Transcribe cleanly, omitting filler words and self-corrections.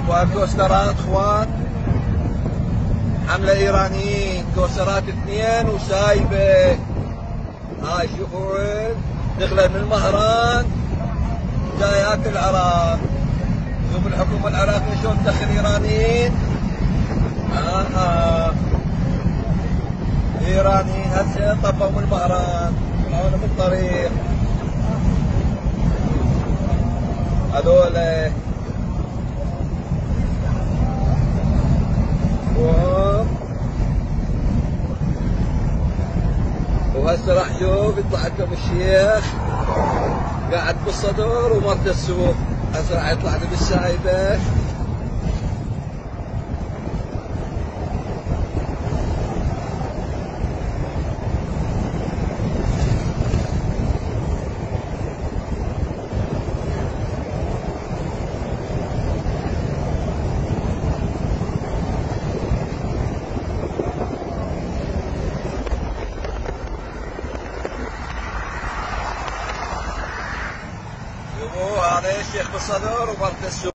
وكوسترات اخوان، حملة ايرانيين، كوسترات 2 وسايبة. هاي شوفوا دخلت من المهران جايات العراق. شوف الحكومة العراقية شلون تدخل ايرانيين. ايرانيين هسه طبوا من المهران، طلعونا من الطريق هذول. وهسه راح شوف يطلع لكم الشيخ قاعد بالصدر ومرت السوق. هسه راح يطلع لي بالسايبه. هذا الشيخ بالصدر ومرت السوق.